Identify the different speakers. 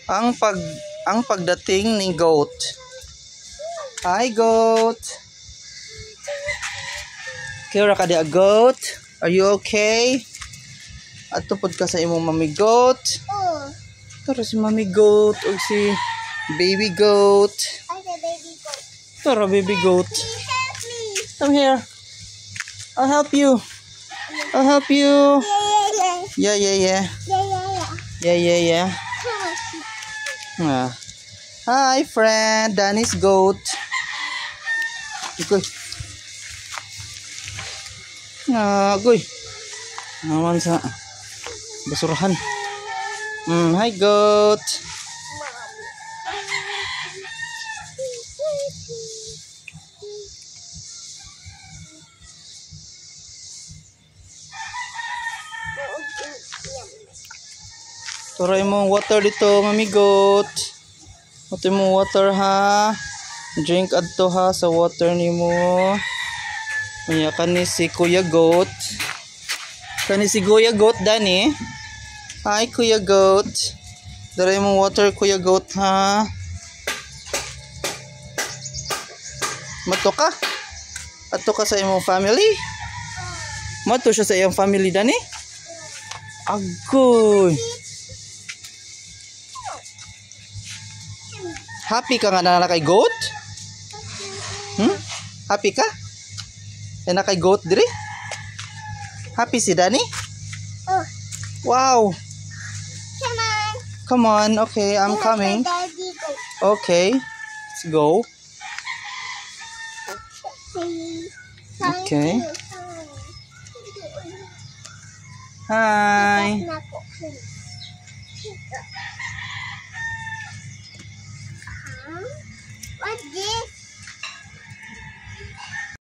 Speaker 1: ang pagdating ni goat. Hi goat. Kira ka di a goat? Are you okay? Atupod ka sa imong mami goat? Tara si mami goat o si baby goat. Tara baby goat. Come here. I'll help you. I'll help you. Yeah. Hi friend, Danny's goat. Goy. Goy. Naman sa basurahan. Hi goat. Turay mo water dito, mami goat. Ito mo water ha. Drink adto ha sa water nimo. Kanya kani si Kuya Goat. Kani si Kuya Goat Dani. Hi Kuya Goat. Turay mo water Kuya Goat ha. Mato ka? Ato ka sa imong family? Mato siya sa iyong family Dani? Agoy. Happy ka nga na kay goat? Happy ka? Na kay goat diri? Happy si Danny? Wow. Come on. Okay, I'm coming. Okay. Let's go. Okay. Hi.
Speaker 2: What's this?